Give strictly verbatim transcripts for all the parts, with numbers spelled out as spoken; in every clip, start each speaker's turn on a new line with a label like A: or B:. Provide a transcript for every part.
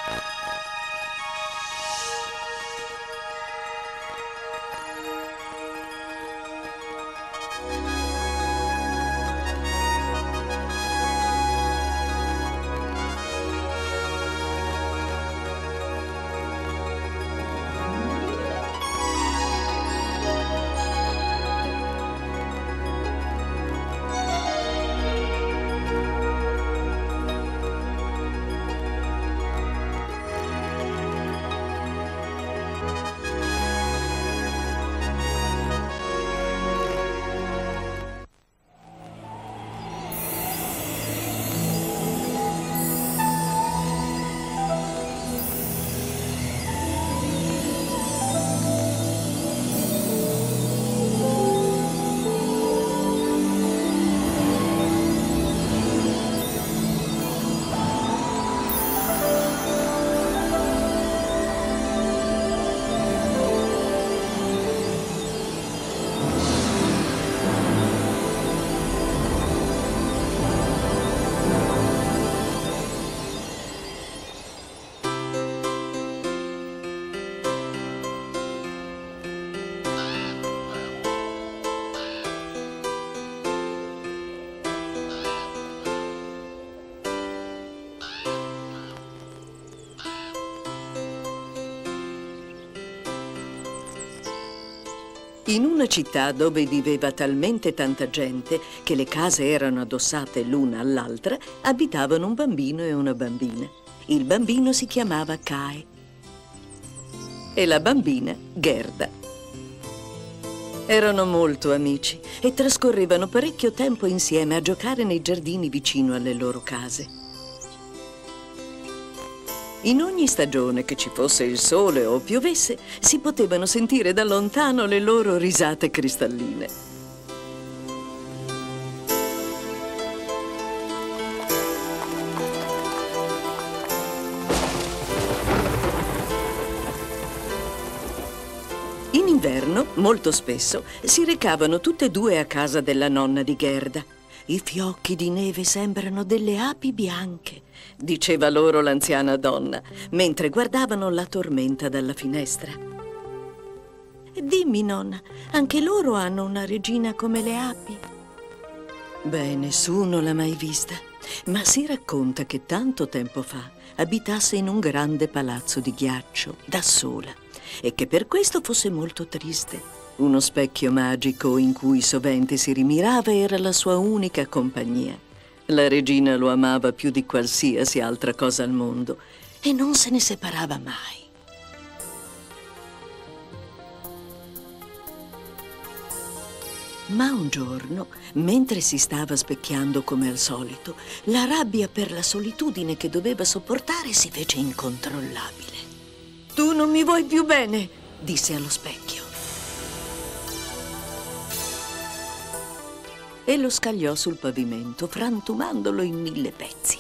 A: In una città dove viveva talmente tanta gente che le case erano addossate l'una all'altra, abitavano un bambino e una bambina. Il bambino si chiamava Kae e la bambina Gerda. Erano molto amici e trascorrevano parecchio tempo insieme a giocare nei giardini vicino alle loro case. In ogni stagione, che ci fosse il sole o piovesse, si potevano sentire da lontano le loro risate cristalline. In inverno, molto spesso, si recavano tutte e due a casa della nonna di Gerda. I fiocchi di neve sembrano delle api bianche, diceva loro l'anziana donna, mentre guardavano la tormenta dalla finestra. Dimmi, nonna, anche loro hanno una regina come le api? Beh, nessuno l'ha mai vista, ma si racconta che tanto tempo fa abitasse in un grande palazzo di ghiaccio, da sola, e che per questo fosse molto triste. Uno specchio magico in cui sovente si rimirava era la sua unica compagnia. La regina lo amava più di qualsiasi altra cosa al mondo e non se ne separava mai. Ma un giorno, mentre si stava specchiando come al solito, la rabbia per la solitudine che doveva sopportare si fece incontrollabile. «Tu non mi vuoi più bene», disse allo specchio. E lo scagliò sul pavimento, frantumandolo in mille pezzi.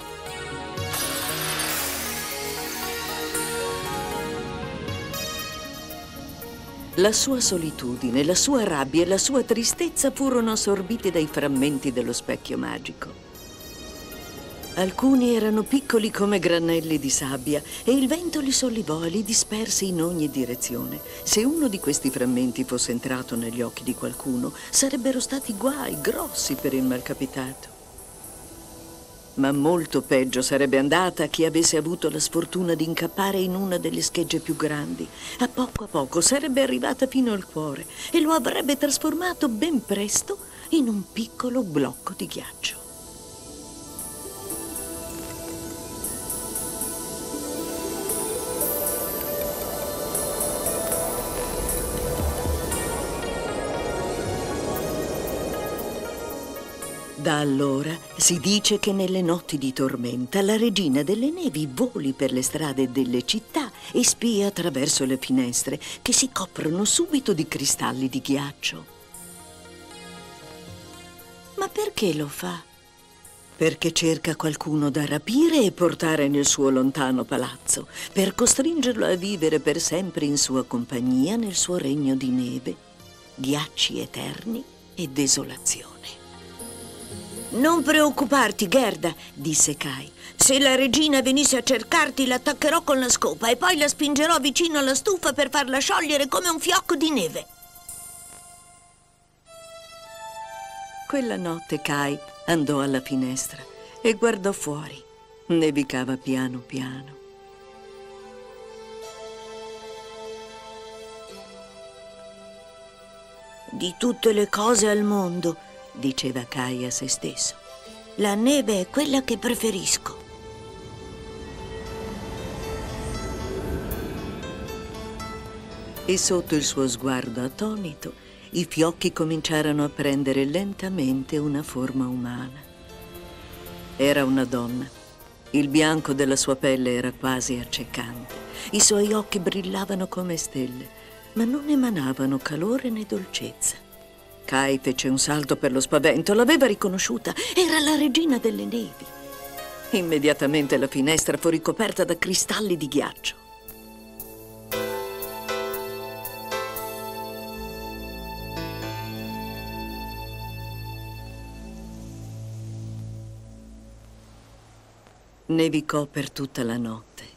A: La sua solitudine, la sua rabbia e la sua tristezza furono assorbite dai frammenti dello specchio magico. Alcuni erano piccoli come granelli di sabbia e il vento li sollevò e li disperse in ogni direzione. Se uno di questi frammenti fosse entrato negli occhi di qualcuno, sarebbero stati guai grossi per il malcapitato. Ma molto peggio sarebbe andata a chi avesse avuto la sfortuna di incappare in una delle schegge più grandi. A poco a poco sarebbe arrivata fino al cuore e lo avrebbe trasformato ben presto in un piccolo blocco di ghiaccio. Da allora si dice che nelle notti di tormenta la regina delle nevi voli per le strade delle città e spia attraverso le finestre che si coprono subito di cristalli di ghiaccio. Ma perché lo fa? Perché cerca qualcuno da rapire e portare nel suo lontano palazzo, per costringerlo a vivere per sempre in sua compagnia nel suo regno di neve, ghiacci eterni e desolazione.
B: Non preoccuparti, Gerda, disse Kai. Se la regina venisse a cercarti, l'attaccherò con la scopa e poi la spingerò vicino alla stufa per farla sciogliere come un fiocco di neve.
A: Quella notte Kai andò alla finestra e guardò fuori. Nevicava piano piano.
B: Di tutte le cose al mondo, diceva Kai a se stesso, la neve è quella che preferisco.
A: E sotto il suo sguardo attonito, i fiocchi cominciarono a prendere lentamente una forma umana. Era una donna. Il bianco della sua pelle era quasi accecante. I suoi occhi brillavano come stelle, ma non emanavano calore né dolcezza. Kai fece un salto per lo spavento. L'aveva riconosciuta. Era la regina delle nevi. Immediatamente la finestra fu ricoperta da cristalli di ghiaccio. Nevicò per tutta la notte.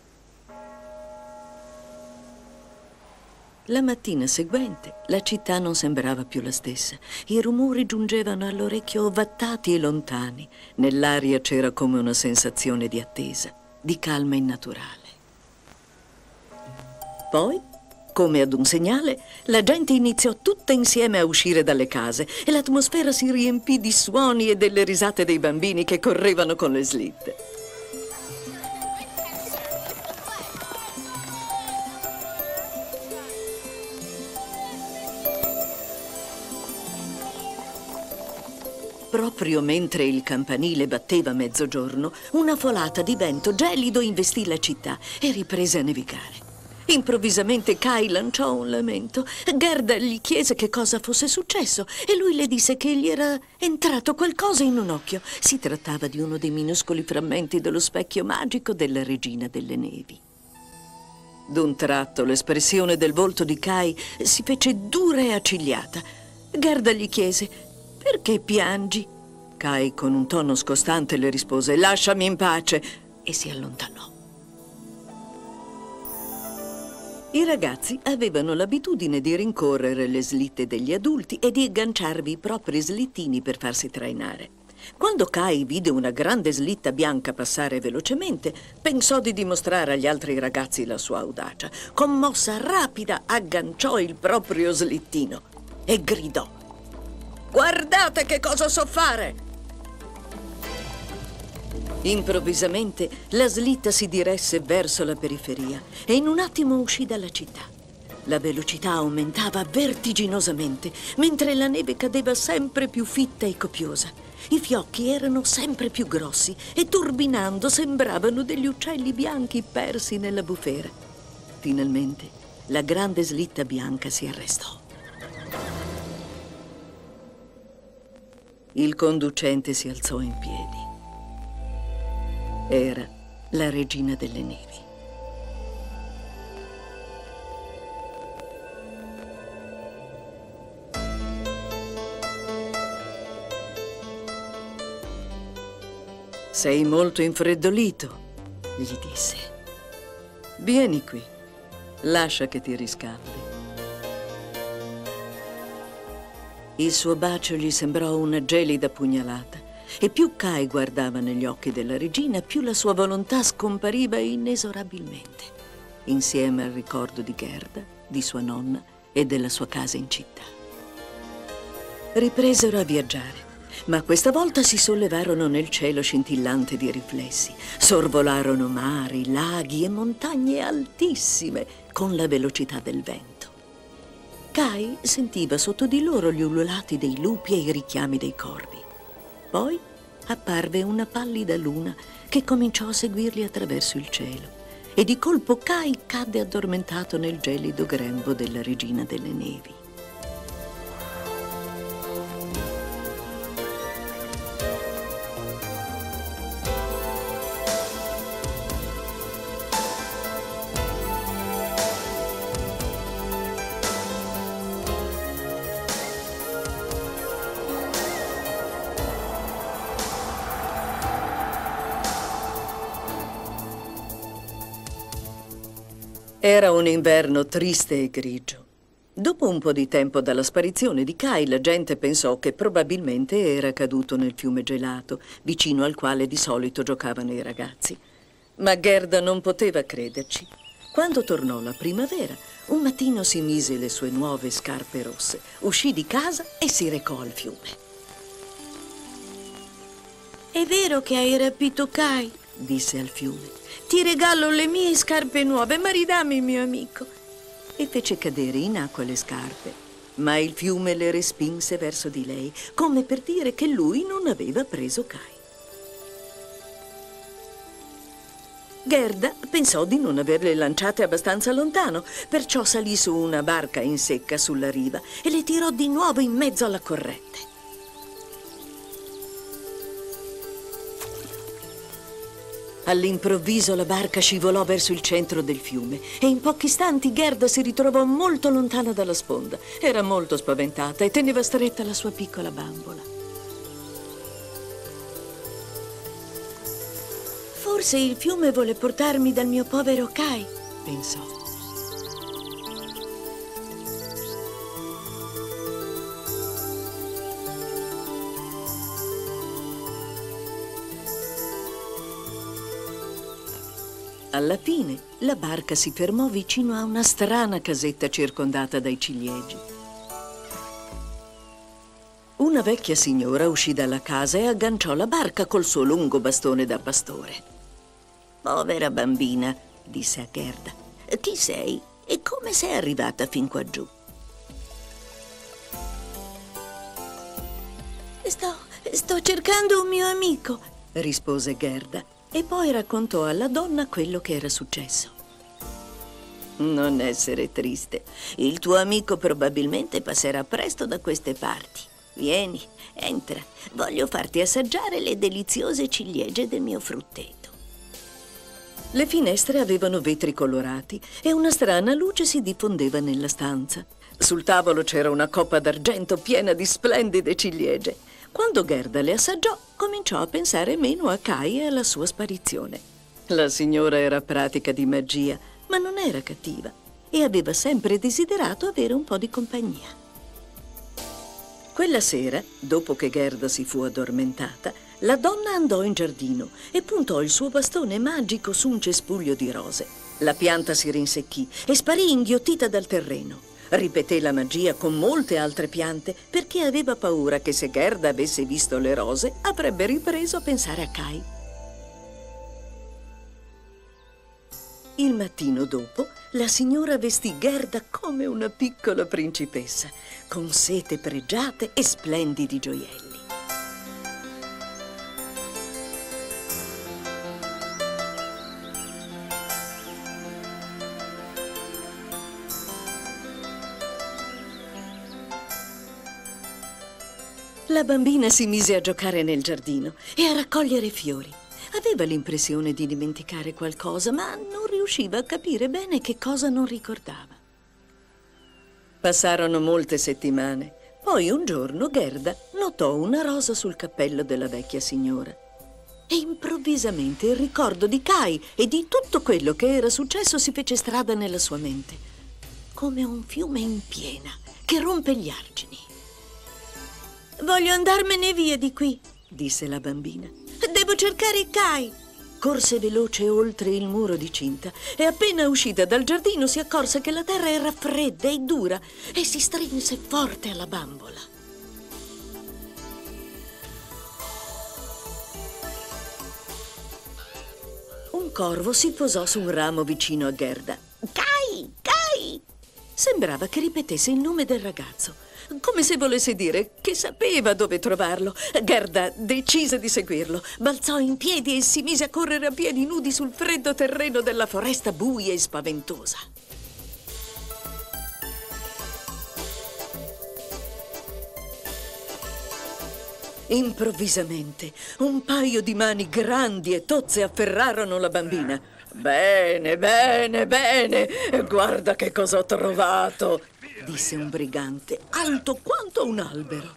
A: La mattina seguente la città non sembrava più la stessa. I rumori giungevano all'orecchio ovattati e lontani. Nell'aria c'era come una sensazione di attesa, di calma innaturale. Poi, come ad un segnale, la gente iniziò tutta insieme a uscire dalle case e l'atmosfera si riempì di suoni e delle risate dei bambini che correvano con le slitte. Proprio mentre il campanile batteva mezzogiorno, una folata di vento gelido investì la città e riprese a nevicare. Improvvisamente Kai lanciò un lamento. Gerda gli chiese che cosa fosse successo e lui le disse che gli era entrato qualcosa in un occhio. Si trattava di uno dei minuscoli frammenti dello specchio magico della regina delle nevi. D'un tratto l'espressione del volto di Kai si fece dura e accigliata. Gerda gli chiese: «Perché piangi?» Kai con un tono scostante le rispose: «Lasciami in pace», e si allontanò. I ragazzi avevano l'abitudine di rincorrere le slitte degli adulti e di agganciarvi i propri slittini per farsi trainare. Quando Kai vide una grande slitta bianca passare velocemente, pensò di dimostrare agli altri ragazzi la sua audacia. Con mossa rapida agganciò il proprio slittino e gridò: «Guardate che cosa so fare!» Improvvisamente la slitta si diresse verso la periferia e in un attimo uscì dalla città. La velocità aumentava vertiginosamente, mentre la neve cadeva sempre più fitta e copiosa. I fiocchi erano sempre più grossi e, turbinando, sembravano degli uccelli bianchi persi nella bufera. Finalmente la grande slitta bianca si arrestò. Il conducente si alzò in piedi. Era la regina delle nevi. «Sei molto infreddolito», gli disse. «Vieni qui, lascia che ti riscaldi». Il suo bacio gli sembrò una gelida pugnalata e più Kai guardava negli occhi della regina, più la sua volontà scompariva inesorabilmente, insieme al ricordo di Gerda, di sua nonna e della sua casa in città. Ripresero a viaggiare, ma questa volta si sollevarono nel cielo scintillante di riflessi. Sorvolarono mari, laghi e montagne altissime con la velocità del vento. Kai sentiva sotto di loro gli ululati dei lupi e i richiami dei corvi. Poi apparve una pallida luna che cominciò a seguirli attraverso il cielo e di colpo Kai cadde addormentato nel gelido grembo della regina delle nevi. Era un inverno triste e grigio. Dopo un po' di tempo dalla sparizione di Kai, la gente pensò che probabilmente era caduto nel fiume gelato, vicino al quale di solito giocavano i ragazzi. Ma Gerda non poteva crederci. Quando tornò la primavera, un mattino si mise le sue nuove scarpe rosse, uscì di casa e si recò al fiume.
B: È vero che hai rapito Kai?
A: Disse al fiume.
B: Ti regalo le mie scarpe nuove, ma ridammi il mio amico.
A: E fece cadere in acqua le scarpe, ma il fiume le respinse verso di lei, come per dire che lui non aveva preso Kai. Gerda pensò di non averle lanciate abbastanza lontano, perciò salì su una barca in secca sulla riva e le tirò di nuovo in mezzo alla corrente. All'improvviso la barca scivolò verso il centro del fiume e in pochi istanti Gerda si ritrovò molto lontana dalla sponda. Era molto spaventata e teneva stretta la sua piccola bambola.
B: Forse il fiume vuole portarmi dal mio povero Kai,
A: pensò. Alla fine, la barca si fermò vicino a una strana casetta circondata dai ciliegi. Una vecchia signora uscì dalla casa e agganciò la barca col suo lungo bastone da pastore. «Povera bambina», disse a Gerda, «chi sei e come sei arrivata fin qua giù?»
B: Sto, sto cercando un mio amico»,
A: rispose Gerda. E poi raccontò alla donna quello che era successo. «Non essere triste. Il tuo amico probabilmente passerà presto da queste parti. Vieni, entra. Voglio farti assaggiare le deliziose ciliegie del mio frutteto». Le finestre avevano vetri colorati e una strana luce si diffondeva nella stanza. Sul tavolo c'era una coppa d'argento piena di splendide ciliegie. Quando Gerda le assaggiò, cominciò a pensare meno a Kai e alla sua sparizione. La signora era pratica di magia, ma non era cattiva e aveva sempre desiderato avere un po' di compagnia. Quella sera, dopo che Gerda si fu addormentata, la donna andò in giardino e puntò il suo bastone magico su un cespuglio di rose. La pianta si rinsecchì e sparì inghiottita dal terreno. Ripeté la magia con molte altre piante perché aveva paura che se Gerda avesse visto le rose avrebbe ripreso a pensare a Kai. Il mattino dopo, la signora vestì Gerda come una piccola principessa, con sete pregiate e splendidi gioielli. La bambina si mise a giocare nel giardino e a raccogliere fiori. Aveva l'impressione di dimenticare qualcosa, ma non riusciva a capire bene che cosa non ricordava. Passarono molte settimane. Poi un giorno Gerda notò una rosa sul cappello della vecchia signora. E improvvisamente il ricordo di Kai e di tutto quello che era successo si fece strada nella sua mente, come un fiume in piena che rompe gli argini.
B: «Voglio andarmene via di qui»,
A: disse la bambina.
B: «Devo cercare Kai».
A: Corse veloce oltre il muro di cinta e appena uscita dal giardino si accorse che la terra era fredda e dura e si strinse forte alla bambola. Un corvo si posò su un ramo vicino a Gerda. «Kai! Kai!» Sembrava che ripetesse il nome del ragazzo, come se volesse dire che sapeva dove trovarlo. Gerda decise di seguirlo, balzò in piedi e si mise a correre a piedi nudi sul freddo terreno della foresta buia e spaventosa. Improvvisamente, un paio di mani grandi e tozze afferrarono la bambina. «Bene, bene, bene, guarda che cosa ho trovato», disse un brigante, alto quanto un albero.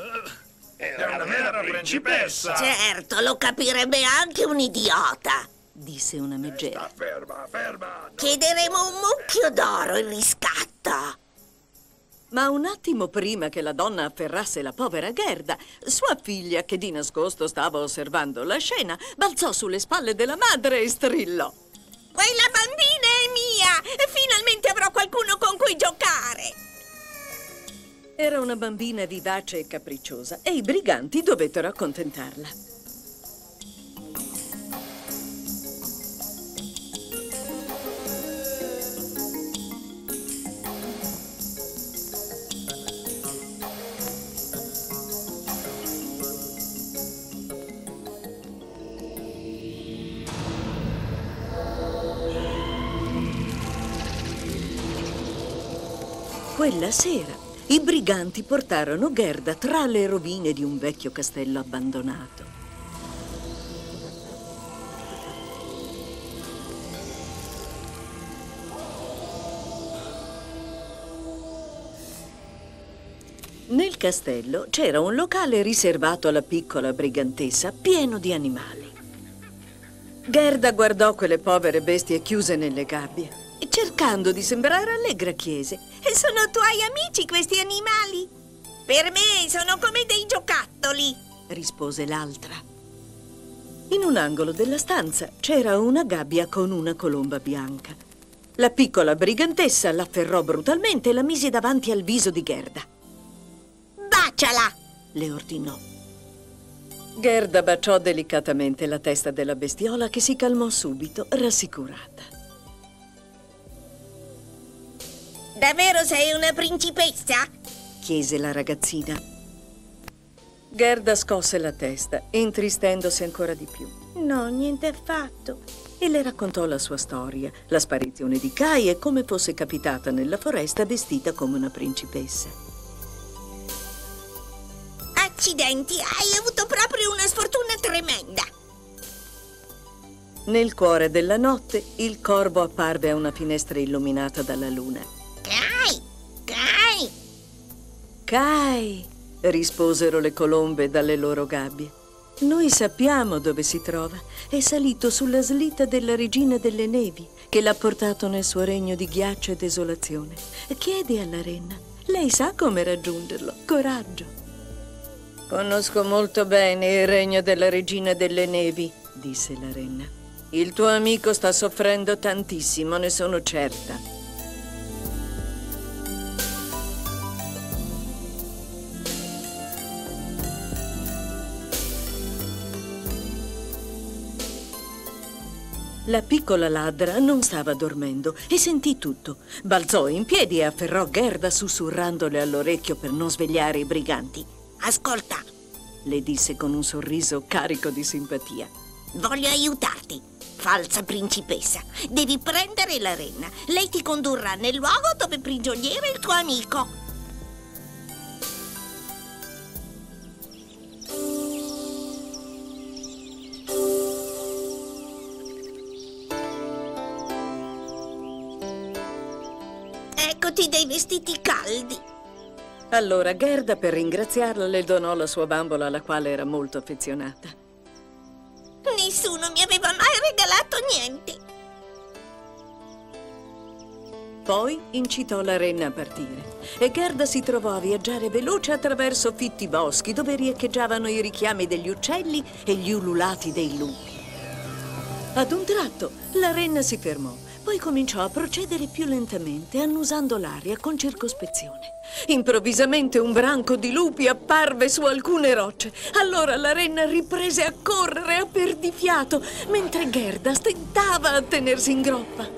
C: Era una vera principessa!
B: Certo, lo capirebbe anche un idiota.
A: disse una meggera.
C: Ferma, ferma!
B: Chiederemo un mucchio d'oro in riscatto.
A: Ma un attimo prima che la donna afferrasse la povera Gerda, sua figlia, che di nascosto stava osservando la scena, balzò sulle spalle della madre e strillò:
B: Quella bambina è mia! E finalmente avrò qualcuno con cui giocare!
A: Era una bambina vivace e capricciosa e i briganti dovettero accontentarla. Quella sera i briganti portarono Gerda tra le rovine di un vecchio castello abbandonato. Nel castello c'era un locale riservato alla piccola brigantessa pieno di animali. Gerda guardò quelle povere bestie chiuse nelle gabbie e, cercando di sembrare allegra, chiese:
B: E sono tuoi amici questi animali? Per me sono come dei giocattoli,
A: rispose l'altra. In un angolo della stanza c'era una gabbia con una colomba bianca. La piccola brigantessa l'afferrò brutalmente e la mise davanti al viso di Gerda.
B: Baciala!
A: Le ordinò. Gerda baciò delicatamente la testa della bestiola, che si calmò subito, rassicurata.
B: Davvero sei una principessa?
A: Chiese la ragazzina. Gerda scosse la testa, intristendosi ancora di più.
B: No, niente affatto.
A: E le raccontò la sua storia, la sparizione di Kai e come fosse capitata nella foresta vestita come una principessa.
B: Accidenti, hai avuto proprio una sfortuna tremenda.
A: Nel cuore della notte, il corvo apparve a una finestra illuminata dalla luna.
B: Kai! Kai!
A: Kai! Risposero le colombe dalle loro gabbie. Noi sappiamo dove si trova. È salito sulla slitta della regina delle nevi, che l'ha portato nel suo regno di ghiaccio e desolazione. Chiedi alla renna. Lei sa come raggiungerlo. Coraggio! Conosco molto bene il regno della regina delle nevi, disse la renna. Il tuo amico sta soffrendo tantissimo, ne sono certa. La piccola ladra non stava dormendo e sentì tutto. Balzò in piedi e afferrò Gerda sussurrandole all'orecchio per non svegliare i briganti.
B: Ascolta,
A: le disse con un sorriso carico di simpatia.
B: Voglio aiutarti, falsa principessa. Devi prendere la renna. Lei ti condurrà nel luogo dove prigioniera il tuo amico. Eccoti dei vestiti caldi.
A: Allora Gerda, per ringraziarla, le donò la sua bambola, alla quale era molto affezionata.
B: Nessuno mi aveva mai regalato niente.
A: Poi incitò la renna a partire e Gerda si trovò a viaggiare veloce attraverso fitti boschi dove riecheggiavano i richiami degli uccelli e gli ululati dei lupi. Ad un tratto la renna si fermò. Poi cominciò a procedere più lentamente, annusando l'aria con circospezione. Improvvisamente un branco di lupi apparve su alcune rocce. Allora la renna riprese a correre a perdifiato, mentre Gerda stentava a tenersi in groppa.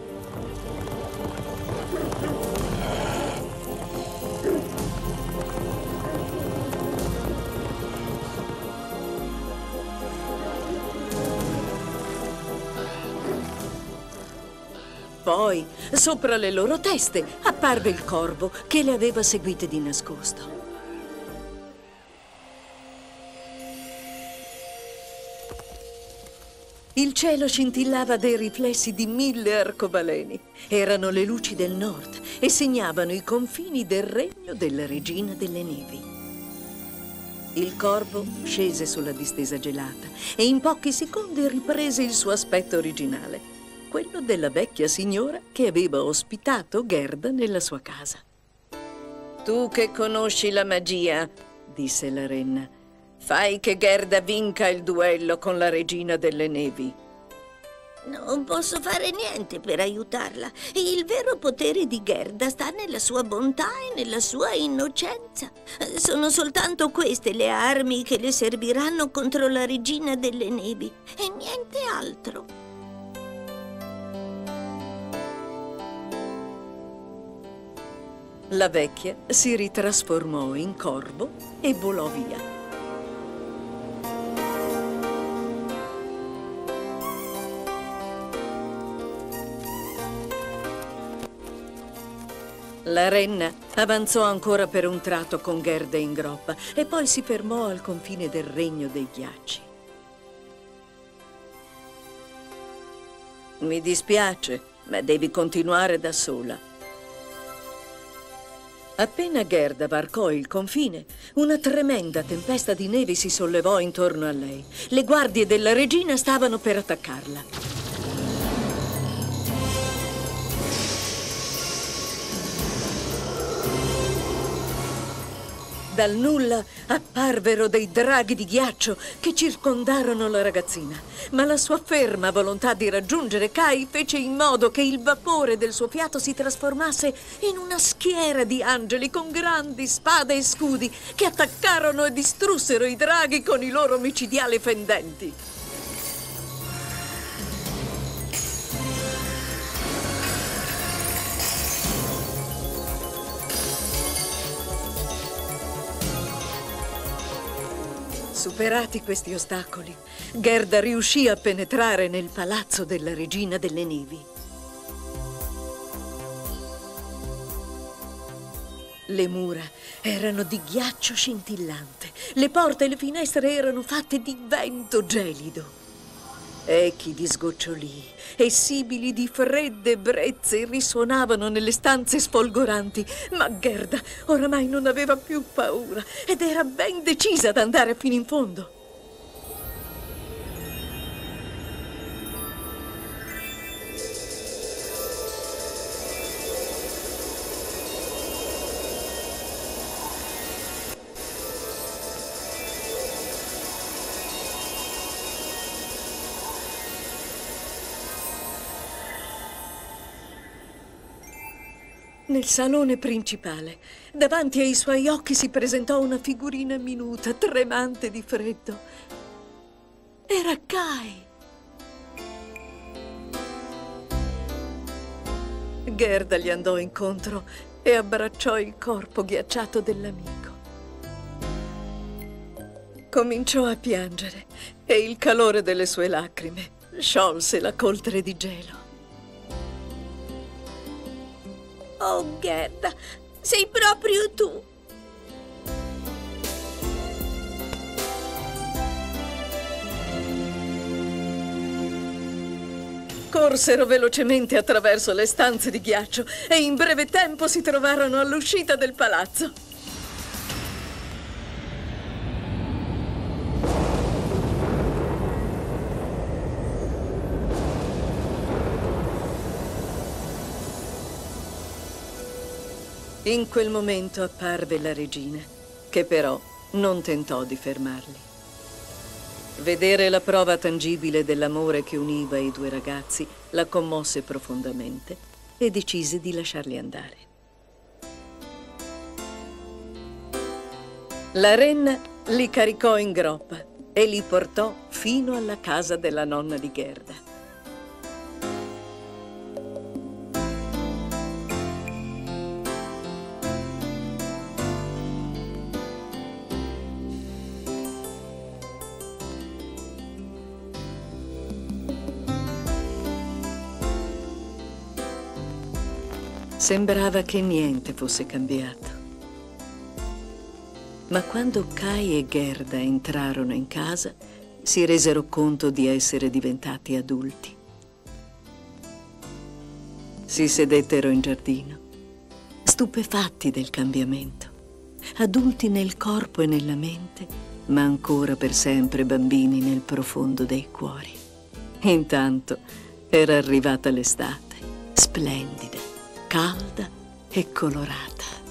A: Poi, sopra le loro teste, apparve il corvo che le aveva seguite di nascosto. Il cielo scintillava dei riflessi di mille arcobaleni. Erano le luci del nord e segnavano i confini del regno della regina delle nevi. Il corvo scese sulla distesa gelata e in pochi secondi riprese il suo aspetto originale, quello della vecchia signora che aveva ospitato Gerda nella sua casa. «Tu che conosci la magia», disse la renna, «fai che Gerda vinca il duello con la regina delle nevi».
B: Non posso fare niente per aiutarla. Il vero potere di Gerda sta nella sua bontà e nella sua innocenza. Sono soltanto queste le armi che le serviranno contro la regina delle nevi e niente altro.
A: La vecchia si ritrasformò in corvo e volò via. La renna avanzò ancora per un tratto con Gerda in groppa e poi si fermò al confine del regno dei ghiacci. «Mi dispiace, ma devi continuare da sola». Appena Gerda varcò il confine, una tremenda tempesta di neve si sollevò intorno a lei. Le guardie della regina stavano per attaccarla. Dal nulla apparvero dei draghi di ghiaccio che circondarono la ragazzina, ma la sua ferma volontà di raggiungere Kai fece in modo che il vapore del suo fiato si trasformasse in una schiera di angeli con grandi spade e scudi che attaccarono e distrussero i draghi con i loro micidiali fendenti. Superati questi ostacoli, Gerda riuscì a penetrare nel palazzo della regina delle nevi. Le mura erano di ghiaccio scintillante, le porte e le finestre erano fatte di vento gelido. Echi di sgocciolii e sibili di fredde brezze risuonavano nelle stanze sfolgoranti, ma Gerda oramai non aveva più paura ed era ben decisa ad andare fino in fondo. Nel salone principale, davanti ai suoi occhi si presentò una figurina minuta, tremante di freddo. Era Kai. Gerda gli andò incontro e abbracciò il corpo ghiacciato dell'amico. Cominciò a piangere e il calore delle sue lacrime sciolse la coltre di gelo.
B: Oh, Gerda, sei proprio tu!
A: Corsero velocemente attraverso le stanze di ghiaccio e in breve tempo si trovarono all'uscita del palazzo. In quel momento apparve la regina, che però non tentò di fermarli. Vedere la prova tangibile dell'amore che univa i due ragazzi la commosse profondamente e decise di lasciarli andare. La renna li caricò in groppa e li portò fino alla casa della nonna di Gerda. Sembrava che niente fosse cambiato. Ma quando Kai e Gerda entrarono in casa, si resero conto di essere diventati adulti. Si sedettero in giardino, stupefatti del cambiamento. adulti nel corpo e nella mente, ma ancora per sempre bambini nel profondo dei cuori. Intanto era arrivata l'estate, splendida, calda e colorata.